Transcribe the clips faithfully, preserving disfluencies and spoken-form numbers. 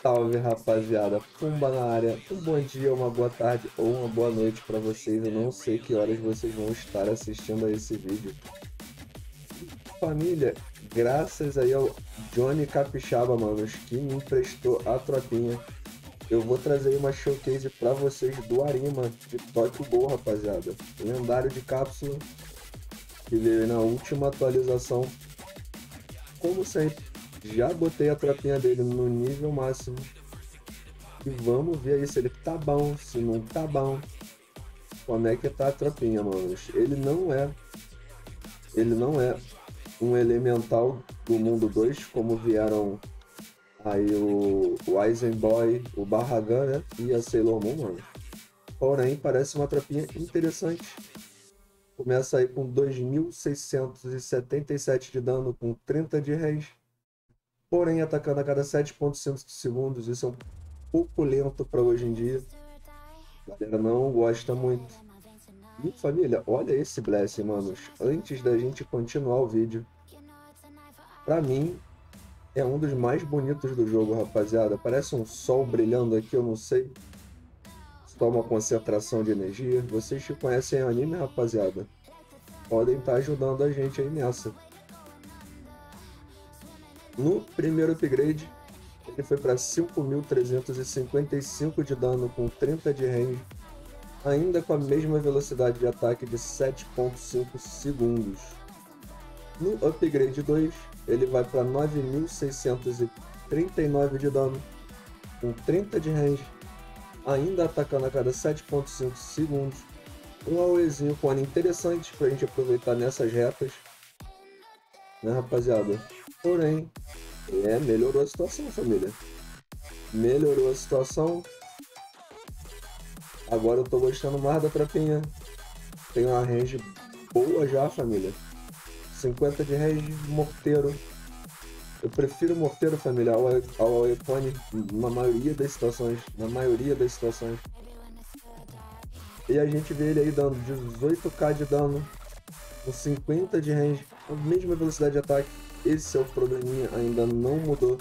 Salve, rapaziada. Pumba na área. Um bom dia, uma boa tarde ou uma boa noite para vocês. Eu não sei que horas vocês vão estar assistindo a esse vídeo. Família, graças aí ao Johnny Capixaba, manos, que me emprestou a tropinha. Eu vou trazer aí uma showcase para vocês do Arima de Tokyo Ghoul, rapaziada. Lendário de cápsula que veio na última atualização. Como sempre, já botei a tropinha dele no nível máximo. E vamos ver aí se ele tá bom, se não tá bom. Como é que tá a tropinha, manos. Ele não é. Ele não é um elemental do mundo dois, como vieram aí o, o Eisenboy, o Barragan, né? E a Sailor Moon, mano. Porém, parece uma tropinha interessante. Começa aí com dois mil seiscentos e setenta e sete de dano, com trinta de range. Porém, atacando a cada sete vírgula cinco segundos. Isso é um pouco lento para hoje em dia. A galera não gosta muito. E família, olha esse Bless, manos. Antes da gente continuar o vídeo, pra mim é um dos mais bonitos do jogo, rapaziada. Parece um sol brilhando aqui, eu não sei. Só uma concentração de energia. Vocês que conhecem anime, rapaziada, podem estar ajudando a gente aí nessa. No primeiro upgrade, ele foi para cinco mil trezentos e cinquenta e cinco de dano com trinta de range, ainda com a mesma velocidade de ataque de sete vírgula cinco segundos. No upgrade dois, ele vai para nove mil seiscentos e trinta e nove de dano, com trinta de range, ainda atacando a cada sete vírgula cinco segundos. Um AoEzinho com ano interessante para a gente aproveitar nessas retas, né, rapaziada? Porém, é, melhorou a situação, família. Melhorou a situação. Agora eu tô gostando mais da tropinha. Tem uma range boa já, família. cinquenta de range, morteiro. Eu prefiro morteiro, família, ao, ao iPhone na maioria das situações. Na maioria das situações. E a gente vê ele aí dando dezoito k de dano, com cinquenta de range, com a mesma velocidade de ataque. Esse é o probleminha, ainda não mudou.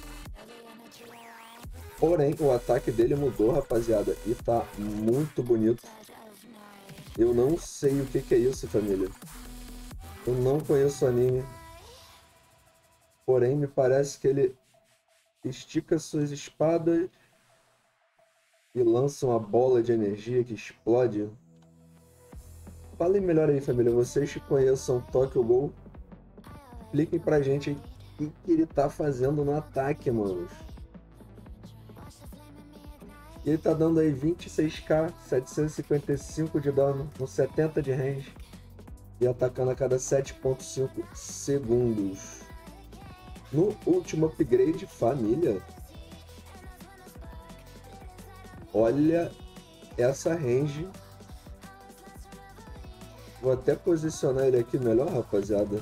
Porém, o ataque dele mudou, rapaziada, e tá muito bonito. Eu não sei o que, que é isso, família. Eu não conheço o anime. Porém, me parece que ele estica suas espadas e lança uma bola de energia que explode. Falem melhor aí, família. Vocês que conheçam Tokyo Ghoul, expliquem pra gente aí o que ele tá fazendo no ataque, manos. E ele tá dando aí vinte e seis k, setecentos e cinquenta e cinco de dano, com setenta de range. E atacando a cada sete vírgula cinco segundos. No último upgrade, família, olha essa range. Vou até posicionar ele aqui melhor, rapaziada.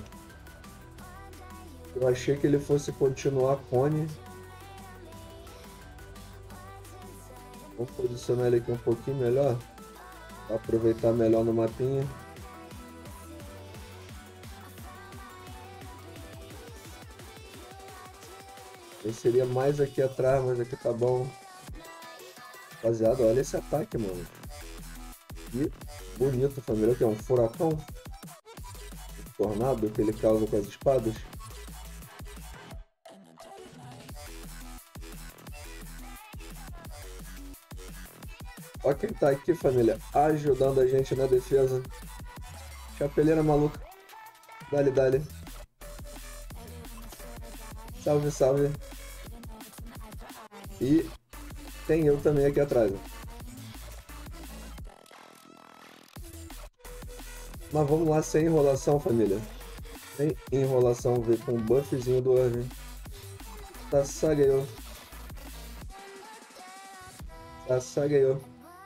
Eu achei que ele fosse continuar cone. Vou posicionar ele aqui um pouquinho melhor, para aproveitar melhor no mapinha. Eu seria mais aqui atrás, mas aqui tá bom. Rapaziada, olha esse ataque, mano. Que bonito, família. Aqui é um furacão. Um tornado que ele causa com as espadas. Olha quem tá aqui, família, ajudando a gente na defesa. Chapeleira maluca. Dale, dale. Salve, salve. E tem eu também aqui atrás. Mas vamos lá, sem enrolação, família. Sem enrolação, ver com o buffzinho do Irving. Sasageo. Sasageo.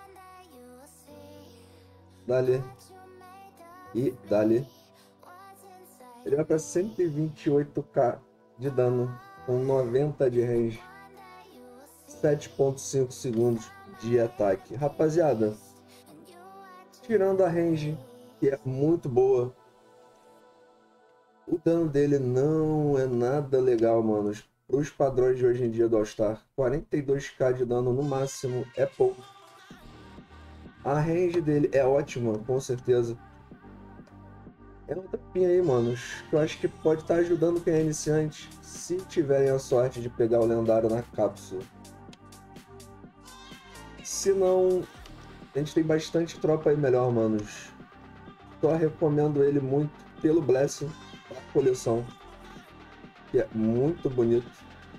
Dali. E dali. Ele vai para cento e vinte e oito k de dano, com noventa de range. sete vírgula cinco segundos de ataque. Rapaziada, tirando a range, que é muito boa, o dano dele não é nada legal, manos. para os padrões de hoje em dia do All-Star, quarenta e dois K de dano no máximo é pouco. A range dele é ótima, com certeza. É uma tropinha aí, manos, que eu acho que pode estar ajudando quem é iniciante, se tiverem a sorte de pegar o lendário na cápsula. Se não, a gente tem bastante tropa aí melhor, manos. Só recomendo ele muito pelo Blessing da coleção, que é muito bonito.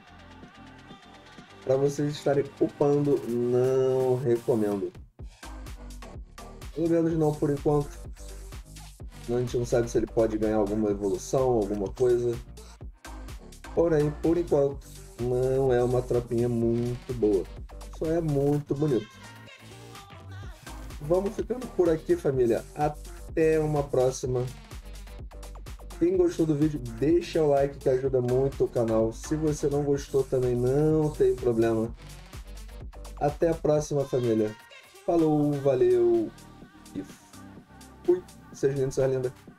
Para vocês estarem upando, não recomendo. Pelo menos não por enquanto. A gente não sabe se ele pode ganhar alguma evolução, alguma coisa. Porém, por enquanto, não é uma tropinha muito boa. Só é muito bonito. Vamos ficando por aqui, família. Até uma próxima. Quem gostou do vídeo, deixa o like que ajuda muito o canal. Se você não gostou também, não tem problema. Até a próxima, família. Falou, valeu e fui. Seja lindo, seja linda.